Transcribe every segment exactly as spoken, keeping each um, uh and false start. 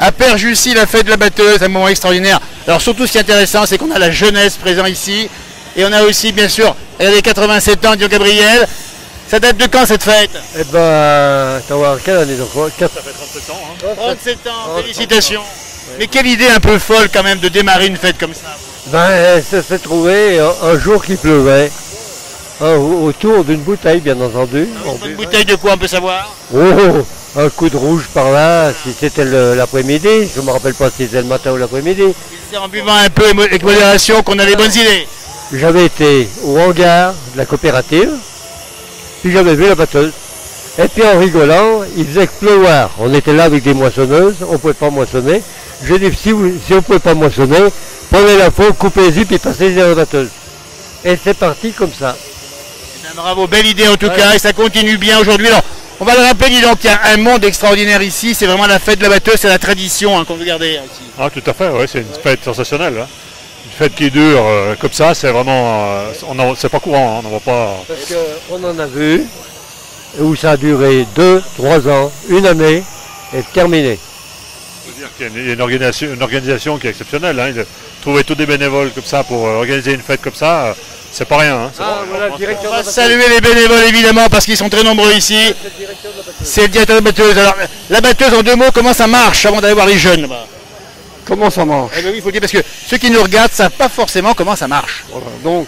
à Père-Jussy, la fête de la batteuse, un moment extraordinaire. Alors surtout ce qui est intéressant, c'est qu'on a la jeunesse présente ici. Et on a aussi, bien sûr, elle a les quatre-vingt-sept ans, Dion Gabriel. Ça date de quand cette fête? Eh ben, t'as voir quelle année donc? Ça fait trente-sept ans. Hein. trente-sept ans, félicitations. Mais quelle idée un peu folle quand même de démarrer une fête comme ça. Ben, ça s'est trouvé un, un jour qui pleuvait, hein, autour d'une bouteille bien entendu. Une bouteille de quoi on peut savoir? Oh, un coup de rouge par là, si c'était l'après-midi, je ne me rappelle pas si c'était le matin ou l'après-midi. C'est en buvant un peu avec modération qu'on a les bonnes idées. J'avais été au hangar de la coopérative, puis j'avais vu la batteuse. Et puis en rigolant, il faisait pleuvoir. On était là avec des moissonneuses, on ne pouvait pas moissonner. J'ai dit, si, vous, si on ne pouvait pas moissonner, prenez la faux, coupez-y, puis passez-y à la batteuse. Et c'est parti comme ça. Eh bien, bravo, belle idée en tout ouais. cas, et ça continue bien aujourd'hui. Alors, on va le rappeler, dis donc, il y a un monde extraordinaire ici, c'est vraiment la fête de la batteuse, c'est la tradition hein, qu'on veut garder ici. Ah, tout à fait, ouais, c'est une fête sensationnelle. Hein. Une fête qui dure euh, comme ça, c'est vraiment, euh, c'est pas courant, hein, on n'en voit pas. Parce qu'on en a vu, où ça a duré deux, trois ans, une année, et terminé. Dire qu'il y a une organisation, une organisation qui est exceptionnelle. Hein. Trouver tous des bénévoles comme ça pour organiser une fête comme ça, c'est pas rien. Hein. Ah, voilà, on va saluer les bénévoles évidemment parce qu'ils sont très nombreux ici. C'est le directeur de la batteuse. Alors, la batteuse en deux mots, comment ça marche avant d'aller voir les jeunes là-bas? Comment ça marche? Eh bien, oui, il faut le dire parce que ceux qui nous regardent ne savent pas forcément comment ça marche. Voilà, donc,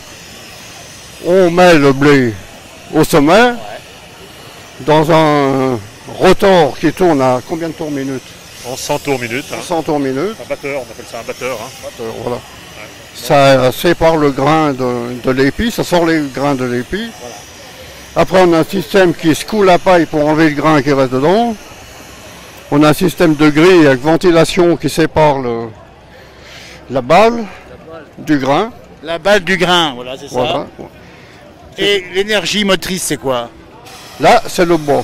on met le blé au sommet ouais. dans un rotor qui tourne à combien de tours minute? En cent tours minute. Hein. cent tours minute. Un batteur, on appelle ça un batteur. Hein. batteur voilà. Ouais. Ça sépare le grain de, de l'épi, ça sort les grains de l'épi. Voilà. Après, on a un système qui secoue la paille pour enlever le grain qui reste dedans. On a un système de grille avec ventilation qui sépare le, la balle du grain. La balle du grain, voilà, c'est voilà. ça. Et l'énergie motrice, c'est quoi? Là, c'est le bois.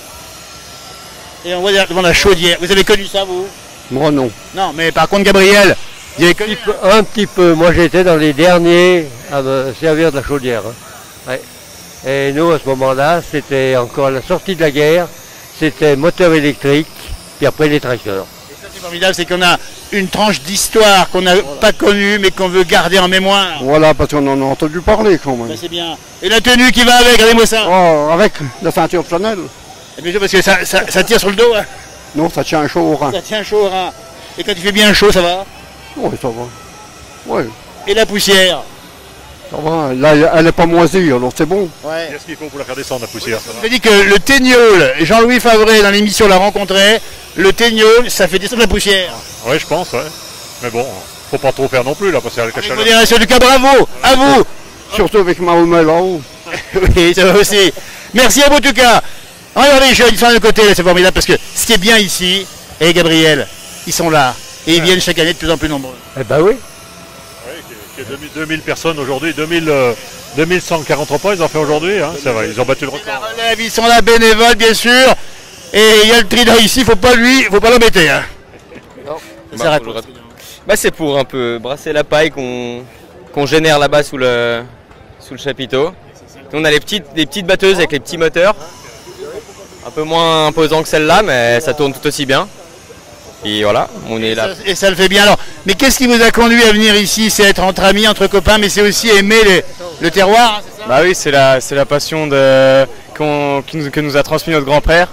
Et on voit devant la chaudière. Vous avez connu ça, vous? Moi, non. Non, mais par contre, Gabriel, vous avez connu un petit peu, un petit peu. Moi, j'étais dans les derniers à me servir de la chaudière. Hein. Ouais. Et nous, à ce moment-là, c'était encore la sortie de la guerre. C'était moteur électrique, puis après les tracteurs. Et ça, c'est formidable, c'est qu'on a une tranche d'histoire qu'on n'a voilà. pas connue, mais qu'on veut garder en mémoire. Voilà, parce qu'on en a entendu parler quand même. Ben, c'est bien. Et la tenue qui va avec, regardez-moi ça. Oh, avec la ceinture Chanel. Et bien sûr, parce que ça, ça, ça tire sur le dos. Hein. Non, ça tient chaud au rein. Ça tient chaud au rein. Et quand il fait bien chaud, ça va? Oui, ça va. Oui. Et la poussière? Ça va. Là, elle n'est pas moisie, alors c'est bon. Ouais. Qu'est-ce qu'il faut pour la faire descendre, la poussière? Je vous dis que le Tégnol, Jean-Louis Favret, dans l'émission, l'a rencontré. Le Tégnol, ça fait descendre la poussière. Oui, je pense, ouais. Mais bon, faut pas trop faire non plus, là, parce qu'il y a le cachalot. Modération du cas, bravo, à vous. Surtout avec Mahomet là-haut. Oui, ça va aussi. Merci à vous, en tout cas. Regardez les jeunes, ils sont de côté, c'est formidable, parce que ce qui est bien ici, et Gabriel, ils sont là, et ils ouais. viennent chaque année de plus en plus nombreux. Eh ben oui. Oui, il y a deux mille personnes aujourd'hui, deux mille cent quarante repas ils ont fait aujourd'hui, hein, c'est vrai, ils ont battu le record. La relève, ils sont là bénévoles, bien sûr, et il y a le trident ici, faut pas lui, faut pas l'embêter. Hein. Non, bah, le... bah, c'est pour un peu brasser la paille qu'on qu'on génère là-bas sous le, sous le chapiteau. Nous, on a les petites, les petites batteuses avec les petits moteurs. Un peu moins imposant que celle-là, mais ça tourne tout aussi bien. Et voilà, on est là. Et ça le fait bien. Alors, mais qu'est-ce qui vous a conduit à venir ici? C'est être entre amis, entre copains, mais c'est aussi aimer les, le terroir, hein, c'est ça? Bah oui, c'est la, c'est la passion de, qu'on, qui nous, que nous a transmis notre grand-père.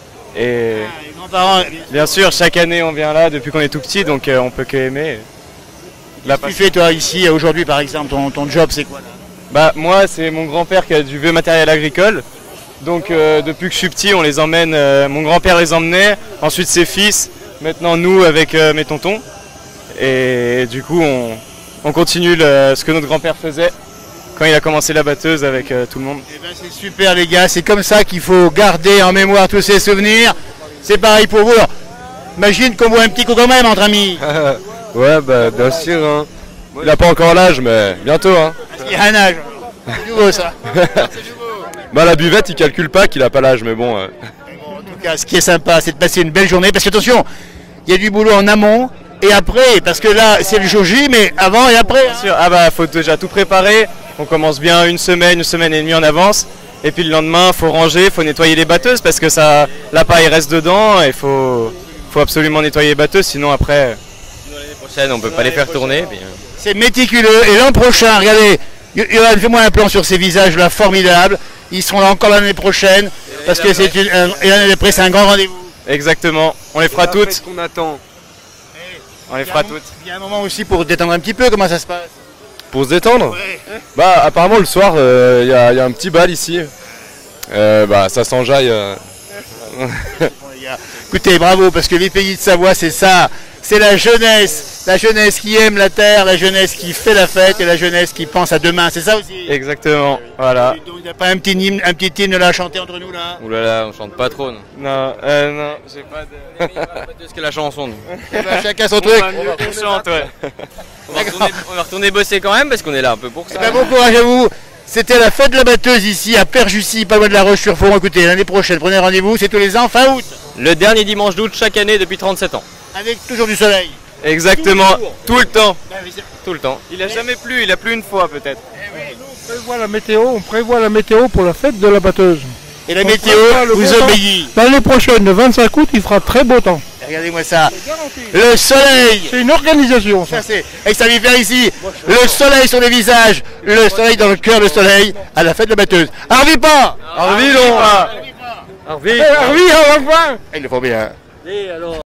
Et ah, les grands-parents. Bien sûr, chaque année on vient là depuis qu'on est tout petit, donc euh, on peut qu'aimer. Qu'est-ce que tu fais toi ici aujourd'hui par exemple? Ton, ton job c'est quoi là? Bah moi c'est mon grand-père qui a du vieux matériel agricole. Donc euh, depuis que je suis petit, on les emmène, euh, mon grand-père les emmenait, ensuite ses fils, maintenant nous avec euh, mes tontons. Et du coup on, on continue le, ce que notre grand-père faisait quand il a commencé la batteuse avec euh, tout le monde. Eh ben, c'est super les gars, c'est comme ça qu'il faut garder en mémoire tous ces souvenirs. C'est pareil pour vous. Alors, imagine qu'on boit un petit coup quand même entre amis. Ouais bah bien sûr hein. Il n'a pas encore l'âge mais bientôt hein. Il y a un âge, c'est nouveau ça. Bah la buvette il calcule pas qu'il a pas l'âge mais bon, euh... bon. En tout cas ce qui est sympa c'est de passer une belle journée parce que attention, il y a du boulot en amont et après parce que là c'est le jour J mais avant et après. Bien sûr, ah bah faut déjà tout préparer, on commence bien une semaine, une semaine et demie en avance et puis le lendemain faut ranger, faut nettoyer les batteuses parce que ça, la paille reste dedans et faut, faut absolument nettoyer les batteuses, sinon après... L'année prochaine, on peut pas les faire tourner. Puis... C'est méticuleux. Et l'an prochain, regardez, Johan, fais-moi un plan sur ces visages là, formidables. Ils seront là encore l'année prochaine, parce que c'est une, un, et l'année d'après, c'est un grand rendez-vous. Exactement, on les fera toutes. qu'on attend. On les fera toutes. Il y a un moment aussi pour détendre un petit peu, comment ça se passe? Pour se détendre? Ouais. Bah apparemment le soir, il euh, y, a, y a un petit bal ici. Euh, bah ça s'enjaille. Euh... Bon, les gars, écoutez, bravo, parce que les pays de Savoie, c'est ça. C'est la jeunesse, la jeunesse qui aime la terre, la jeunesse qui fait la fête et la jeunesse qui pense à demain, c'est ça aussi? Exactement, voilà. Donc, il n'y a pas un petit hymne, un petit hymne là à chanter entre nous là? Ouh là là, on chante pas trop, non. Non, euh, non, j'ai pas de... Parce que la chanson, nous. Eh ben, chacun son truc. On chante, ouais. On va, retourner, on va retourner bosser quand même parce qu'on est là un peu pour ça. Eh ben, bon courage à vous. C'était la fête de la batteuse ici à Perjussy, pas loin de la Roche-sur-Foron. Écoutez, l'année prochaine, prenez rendez-vous, c'est tous les ans, fin août. Le dernier dimanche d'août chaque année depuis trente-sept ans. Avec toujours du soleil. Exactement, tout le temps. Tout le temps. Il a jamais plu, il a plu une fois peut-être. On prévoit la météo, on prévoit la météo pour la fête de la batteuse. Et la On météo prévoit le vous beau temps. obéit. L'année prochaine, le vingt-cinq août, il fera très beau temps. Regardez-moi ça. Le soleil. C'est une organisation, ça. Ça c'est extraordinaire ici. Le soleil sur les visages. Le soleil dans le cœur, le soleil à la fête de la batteuse. Arvi pas. Arvi, non. Arvi, Eh, Harvey, à l'envoi. Il le faut bien. et alors